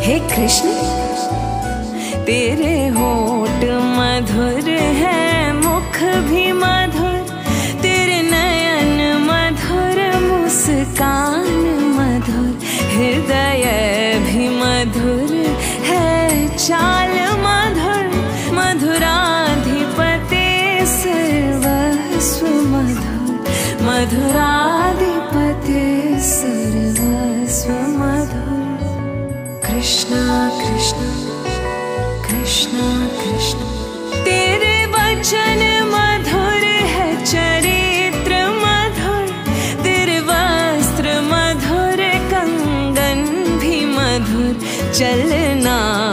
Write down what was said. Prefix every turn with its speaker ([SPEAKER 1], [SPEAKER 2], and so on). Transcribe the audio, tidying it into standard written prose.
[SPEAKER 1] हे कृष्ण तेरे होठ मधुर है, मुख भी मधुर, तेरे नयन मधुर, मुस्कान मधुर, हृदय भी मधुर है, चाल मधुर, मधुराधिपते सर्वस्व मधुर, मधुराधिपते सर्वस्व मधुर। कृष्णा कृष्णा कृष्णा कृष्णा तेरे वचन मधुर है, चरित्र मधुर, तेरे वस्त्र मधुर, कंगन भी मधुर, चलना